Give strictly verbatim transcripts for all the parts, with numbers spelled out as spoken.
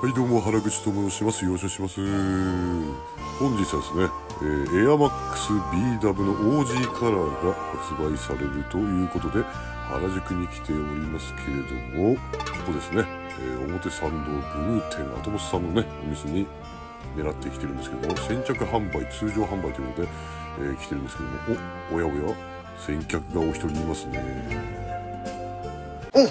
はいどうも原口と申します。よろしくお願いします。本日はですね、えー、エアマックス ビーダブ の オージー カラーが発売されるということで原宿に来ておりますけれども、ここですね、えー、表参道ブルー店アトモスさんのねお店に狙ってきてるんですけども、先着販売通常販売ということで、えー、来てるんですけども、おおやおや先客がお一人いますね。お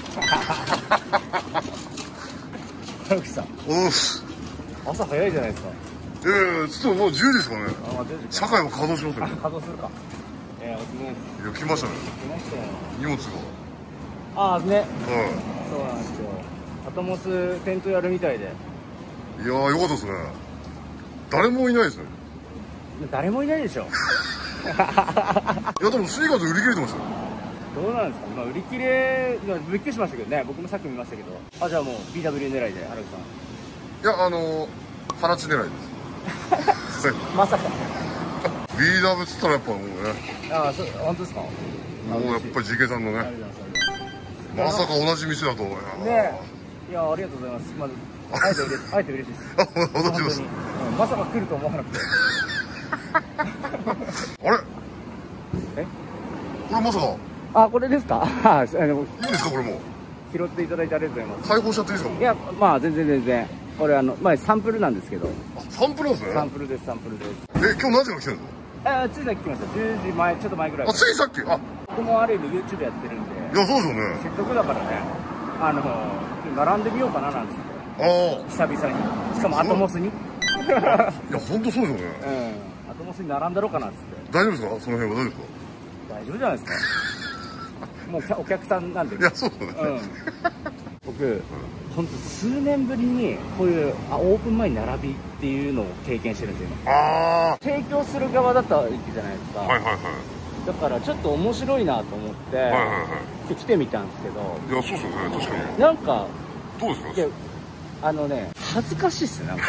原口さん、 おっ朝早いじゃないですか。 ええー、ちょっともうじゅうじですかね。 あ、まあ、じゅうじか。 社会も稼働しますよね。 稼働するか。えー、お疲れ様です。 いや来ましたね。 来ましたよ。 荷物が。 ああね。 はそうなんですよ。アトモステントやるみたいで。 い。いやーよかったですね。誰もいないですね。 誰もいないでしょ。 いやでもスニーカーズ売り切れてましたよ。 どうなんですか。まあ売り切れ、まあ、びっくりしましたけどね。僕もさっき見ましたけど。あ、じゃあもう ビーダブリュー 狙いで原口さん。 いやあのー、放ち狙いです。 まさか。 ビーダブ っつったらやっぱもうね。 ああ、そう本当ですか。ももうやっぱりジケさんのね。まさか同じ店だと。ねえ。いやありがとうございます。まずあえて嬉しい。あえて嬉しいです。 あ同じです。 うん、まさか来ると思わなくて。 あれ？ え？ これまさか。 あ、これですか。あのいいんですかこれも。 拾っていただいてありがとうございます。 開放しちゃっていいですか。 いや、まあ全然全然。これあのまあサンプルなんですけど。 あ、サンプルなんですね。 サンプルですサンプルです。 え、今日何時から来てるの？ あ、ついさっき来ました。じゅうじまえちょっと前ぐらい。 あ、ついさっき。あ、 僕もある意味 YouTube やってるんで。 いやそうですよね。 せっかくだからね。あの並んでみようかななんつって。 ああ。 久々に。しかもアトモスに。 いや本当そうですよね。 うん。アトモスに並んだろうかなっつって。 大丈夫ですかその辺は大丈夫ですか。 大丈夫じゃないですか。もうお客さんなんで、ね。 いやそうだね。 うん。僕、本当数年ぶりにこういうあオープン前に並びっていうのを経験してるんですよ。 ああ。 提供する側だったわけじゃないですか。 はいはいはい。 だからちょっと面白いなと思って、はいはいはい、来てみたんですけど。 いやそうですよね確かに。 なんかどうですか。 いやあのね恥ずかしいっすねなんか。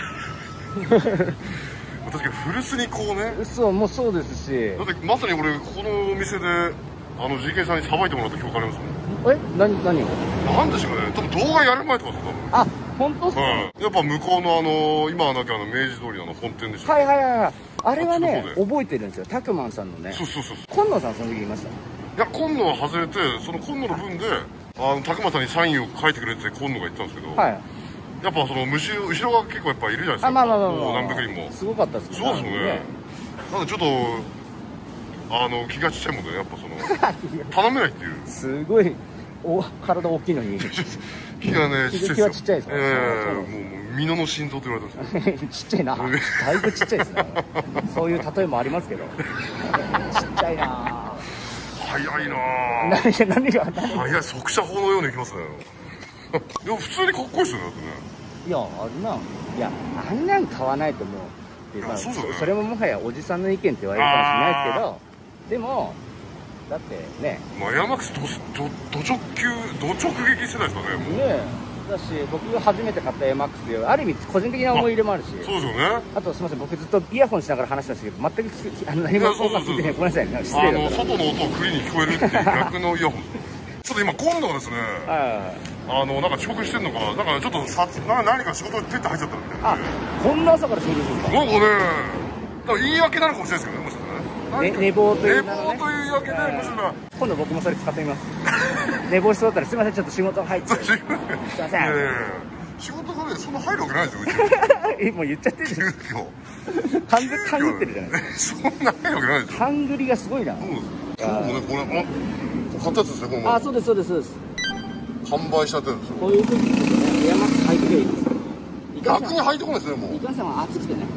確かに古巣にこうね。 そうもうそうですし。 だってまさに俺ここのお店であの ジーケー さんにさばいてもらった記憶ありますもん。 え何何を。 なんでしょうね。多分動画やる前とかさ多分。 あ本当っすか。うん、 やっぱ向こうのあの今はなきゃあの明治通りのあの本店でしょ。 はいはいはいはい。あれはね覚えてるんですよ。タクマンさんのね。 そうそうそう。 今野さんその時いました。 いや今野は外れてその今野の分であのタクマンさんにサインを書いてくれって今野が言ったんですけど。はい。やっぱその後ろ後ろが結構やっぱいるじゃないですか。 あまあまあまあまあ。 何百人も。 すごかったですね。 そうですよね。なんでちょっとあの気がちっちゃいもんでやっぱその頼めないっていう。すごいお体大きいのに。 気がねちっちゃいですよ。 気はちっちゃいですか。 ええもう美濃の心臓と言われてます。 ちっちゃいな。だいぶちっちゃいですね。そういう例えもありますけど。ちっちゃいな。 早いな。 何何が早い速射砲のようにいきますね。でも普通にかっこいいですよねだってね。 いやあんないやあんなん買わないと思う。まあ、そ, それももはやおじさんの意見って言われるかもしれないですけど、でもだってね、 まあ、エアマックスどど直球ど直撃世代ですかねもうねだし僕が初めて買ったエアマックスである意味個人的な思い入れもあるし。 そうですよね。あとすみません僕ずっとイヤホンしながら話してましたけど全くあの何も音が聞いてない。ごめんなさいね失礼だった。 外の音をクリに聞こえるっていう逆のイヤホン。ちょっと今今度はですね、あのなんか遅刻してんのかな、なんかちょっとさな何か仕事に手って入っちゃったみたいな。あ、こんな朝から仕事するんですか。なんかね、だから言い訳なのかもしれないですけどね、もしかしたらね。寝坊という寝坊という言い訳でもしかしたら今度僕もそれ使ってみます。寝坊しそうだったらすみませんちょっと仕事入ってすみません。仕事がねそんな入るわけないですよ。えもう言っちゃってるじゃん。完全に勘ぐってるじゃないですか。そんな入るわけないですよ。勘ぐりがすごいな。そうもねこれ買ったやつですねこの。あそうですそうですそうです。販売しちゃってるんですよ。こういう時にねエアマックス履いてくればいいんですよ。逆に履いてこないですねもう。いかんせんは暑くてね。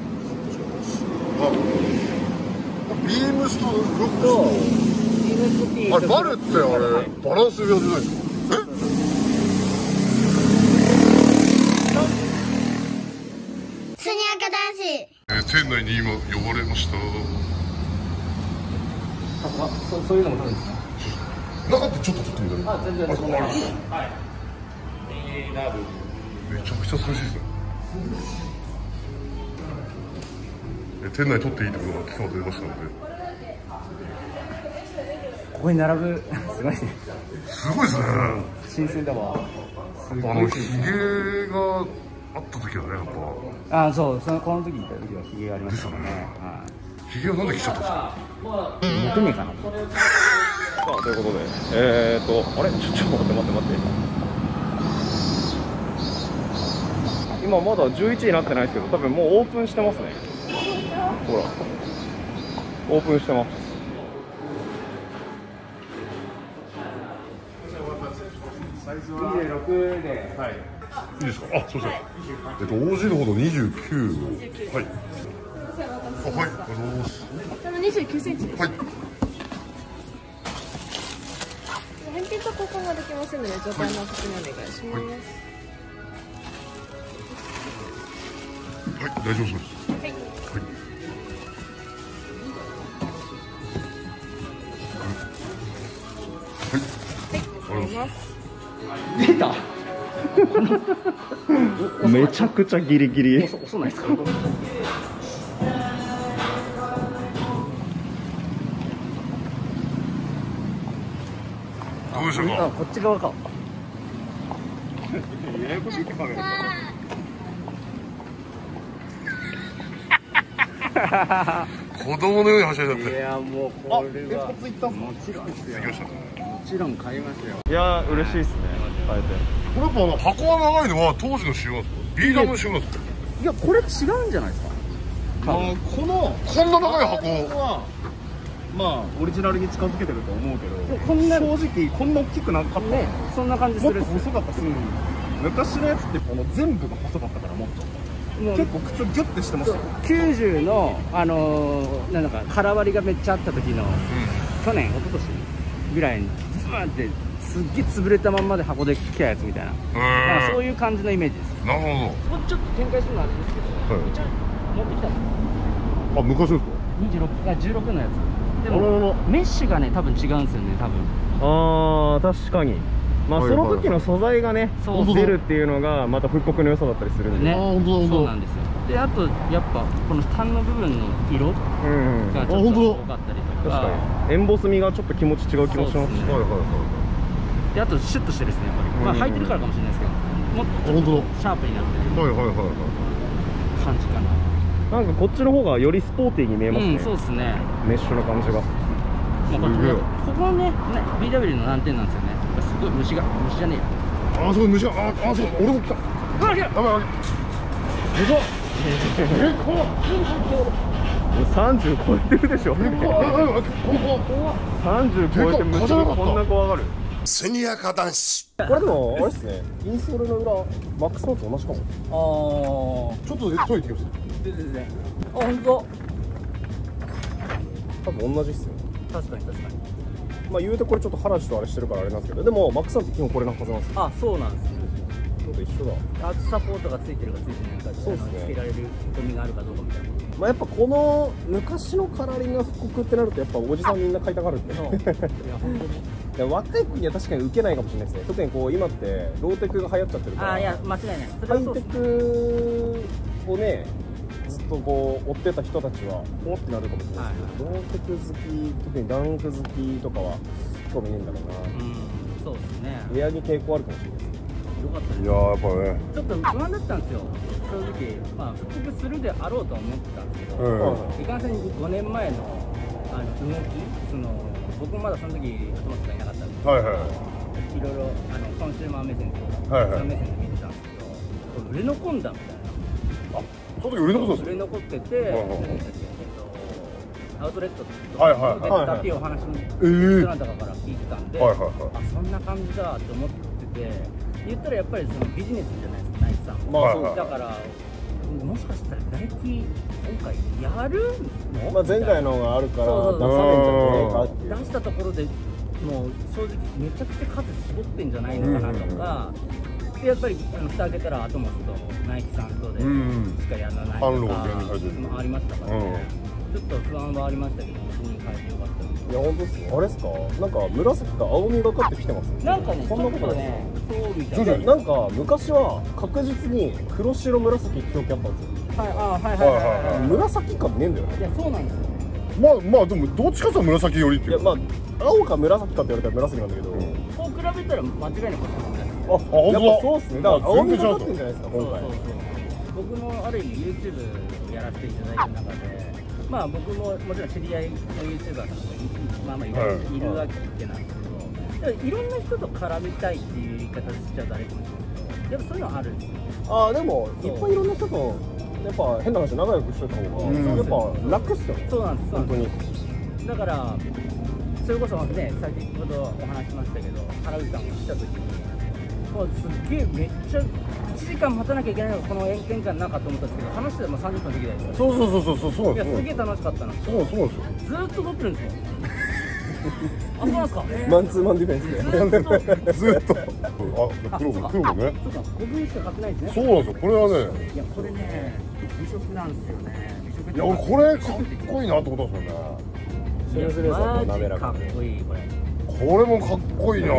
ビームスとロックスとビームスティーあれバルってあれバランスが出ないですか。えスニアカ男子。え店内に今呼ばれました。あそそういうのも撮るんですか。中ってちょっと撮ってみたい。あ全然大丈夫です。はい。めちゃくちゃ涼しいですね。店内撮っていいってことが聞かれてましたので、こここに並ぶすごいね。 すごいですね。 新鮮だわ。 あのヒゲがあった時はね、やっぱ。あ、そう、そのこの時行った時はヒゲがありましたもんね。 ヒゲはなんで来ちゃったんですか。 モテねえかな。 さあということで、えーとあれちょっと待って待って待って。今まだじゅういちじになってないですけど、多分もうオープンしてますね。ほら、オープンしてます。 にじゅうろくで、はい。 いいですか。あ、そうです。えっと オージー のほどにじゅうきゅう。はい。あ、はい。ありがとうございます。 多分にじゅうきゅうセンチです。 はい。 返品と交換ができませんので、状態の確認お願いします。はい。 はい、大丈夫です。はい。はい。はい。ありがとうございます。 出た。 めちゃくちゃギリギリ。 遅ないですか。 どうでしたか。 あ、こっち側か。 ややこしいってカメラ。 子供のようにはしゃいだって。 いや、もうこれはもちろんですよ。 できましたね。 もちろん買いますよ。 いやー、嬉しいですね。変えて。 これやっぱあの箱が長いのは当時の仕様なんですか。ビーダムの仕様なんですか。 いや、これ違うんじゃないですか。 まあこのこんな長い箱はまあオリジナルに近づけてると思うけど、 こんな正直こんな大きくなかったね。 そんな感じする。 もっと細かったし、昔のやつってこの全部が細かったから、もっと結構靴ギュッてしてましたよ。 きゅうじゅうのあのー、なんだか空割りがめっちゃあった時の、うん、去年一昨年ぐらいにズーンってすっげえ潰れたまんまで箱で来たやつみたいな、なんかそういう感じのイメージです。 なるほど。もうちょっと展開するのはあれですけど、はい、一応持ってきたんですよ。 あ、昔ですか。 にじゅうろく、あ、じゅうろくのやつでもメッシュがね多分違うんですよね、多分。 ああ、確かに。まあその時の素材がね出るっていうのがまた復刻の良さだったりするんでね。 そうなんですよ。で、あとやっぱこの端の部分の色がちょっと多かったりとか、 確かにエンボス味がちょっと気持ち違う気もしますし、 で、あとシュッとしてるですね、やっぱり。まあ履いてるからかもしれないですけど、もっとちょっとシャープになってるはいはいはいはい感じかな。 なんかこっちの方がよりスポーティーに見えますね。 うん、そうですね。 メッシュの感じが。 まあ、ここね、ビーダブリュー の難点なんですよね。すごい虫が、虫じゃねえよ。 ああ、すごい虫が、ああ、そう、俺も来た。あ、来た。やばいやばい。でかっ。え、こう。 さんじゅう超えてるでしょ。 さんじゅう超えて虫がこんな怖がる。 セニアカ男子。 これでもあれですね。インソールの裏マックスノート同じかも。 ああ。 ちょっとトイレ行ってきます。 でですね。あ、本当。 多分同じっすよ。 確かに確かに。 まあ言うてこれちょっとハラシとあれしてるからあれなんですけど、でもマックスノート基本これのはずなんですよ。 あ、そうなんですね。 ちょっと一緒だ。 アートサポートがついてるかついてないか、そうですね。つけられる仕組みがあるかどうかみたいな。 まあやっぱこの昔のカラーリングが復刻ってなるとやっぱおじさんみんな買いたがるんで。いや本当に。若い子には確かに受けないかもしれないですね。特にこう今ってローテクが流行っちゃってるから。 あ、いや間違いない。 ハイテクをねずっとこう追ってた人たちはおってなるかもしれないですけど、ローテク好き、特にダンク好きとかは興味ねえんだろうな。うん、 そうですね。 レアに傾向あるかもしれないですね。 よかったです。 いやー、やっぱね。 ちょっと不安だったんですよ。正直、まあ復刻するであろうとは思ってたんですけど、うん、いかんせんごねんまえのあの動き、その僕もまだその時頭使いなかったんですけど、はいはい、いろいろあのコンシューマー目線とか、はいはい、目線で見てたんですけど、売れ残んだみたいな。 あ、その時売れ残ったんですか？ 売れ残ってて、はいはい、アウトレットとかでだっていうお話にどなたかから聞いてたんで、はいはいはい、あ、そんな感じだと思ってて。言ったらやっぱりそのビジネスじゃないですか、ナイキさんも、まあ、そうだからもしかしたらナイキ今回やるの、まあ、前回のがあるから出されんじゃねえかっていう、出したところでもう正直めちゃくちゃ数絞ってんじゃないのかなとか、でやっぱりあの蓋開けたらアトモスとナイキさんとでしかやらないとかもありましたからね、ちょっと不安はありましたけど、本当に変えてよかったです。いや本当ですね。あれですか、なんか紫か青みがかってきてます。なんかね、そんなことないね。そうみたいな。なんか昔は確実に黒白紫って表記あったんですよ。はい、あ、はいはいはいはい。紫感ねえんだよね。いやそうなんですよ。 まあまあでもどっちかというと紫寄りっていう。いやまあ青か紫かって言われたら紫なんだけど、 こう比べたら間違いなくあ、やっぱそうっすね。だから青みがかってんじゃないですか今回。 僕もある意味 YouTube やらせていただいてる中で、まあ僕ももちろん知り合いの YouTuber さんもまあまあいるいるわけなんですけど、いろんな人と絡みたいっていう言い方しちゃ誰かもしれないけど、やっぱそういうのあるんですよ。 ああでもいっぱいいろんな人とやっぱ変な話仲良くしといた方がやっぱ楽っすよね。 そうなんです本当に。 だからそれこそね先ほどお話しましたけど、原口さんが来た時に。もうすっげえめっちゃいちじかん待たなきゃいけないのがこの炎天下の中と思ったんですけど、話してもさんじゅっぷんできないですよ。 そうそうそうそうそう。 いやすげえ楽しかったな。 そうそうですよ。 ずーっと撮ってるんですよ。あ、そうなんですか。 マンツーマンディフェンスで。 ずっと。あ、黒も黒もね。 そうか、ごぶんしか買ってないですね。 そうなんですよ。これはね。 いやこれね美食なんですよね。美食。 いや俺これかっこいいなと思ったんですよね。 セルスレーサーと滑らか。 かっこいいこれ。 これもかっこいいな。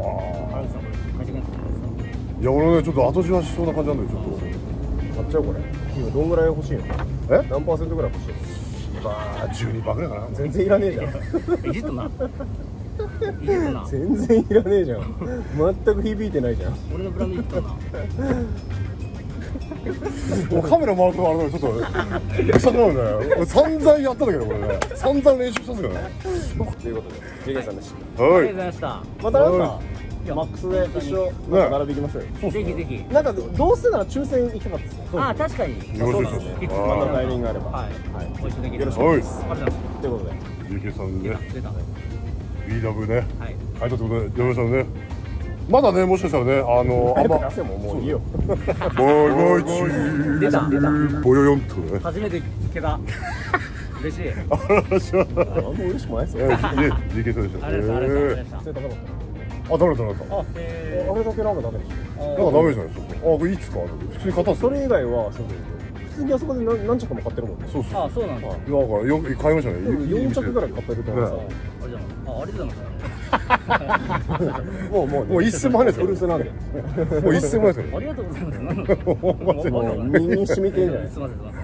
いや俺ねちょっと後じわしそうな感じなんでちょっと買っちゃうこれ。今どんぐらい欲しいの？ え？ 何パーセントぐらい欲しい？ まあじゅうにパーぐらいかな。 全然いらねえじゃん。 いじっとな。いじっとな。 全然いらねえじゃん。全く響いてないじゃん。 俺のブランドいじっとな。 もうカメラ回るとあれだよちょっと臭くなるね。俺散々やったんだけどこれね。散々練習したんですけどね。 ということで、ジェゲさんでしありがとうはい。 ございました。 た。またなんかマックスで一緒なんか並び行きましょうよ。 そうぜひぜひ。 なんかどうせなら抽選行きたかったですね。 ああ確かに。 よろしいですか。 いつまたタイミングがあれば。 はい。 はい。 ご一緒できる。 よろしくお願いしありがとうございます。 ということで、 ジェイケー さんでね。 出た。 ビーダブリュー ね。 はい。 買い取ったことで嫁さんね。まだねもしかしたらねあのあんま。 出せももういいよ。 ボイボイチー。 出た出た。 ボヨヨンってことね。 初めて聞けた。嬉しい。 あらしゃ。 あんま嬉しくないですよ。 え、ジェイケー さんでした。 ありがとうございました。ありがとうございました。 それ高かった。 あ、ダメだダメだ。 あ、えあれだけなんかダメでしょ。 なんかダメじゃないですか。あ、これいいっすか。普通に買ったんですよ。 それ以外はそうそうそう。普通にあそこで何何着も買ってるもんね。 そうそう。 あ、そうなんですか。 なんかよく買いましたね。 よん着ぐらい買ってると思いますよ。 ありがとうございます。あ、ありがとうございます。 もうもうもう一銭も入んないですよ。 古巣なんで。 もう一銭もないですよ。 ありがとうございます。 もう身に染みてんじゃない。 すみませんすみません。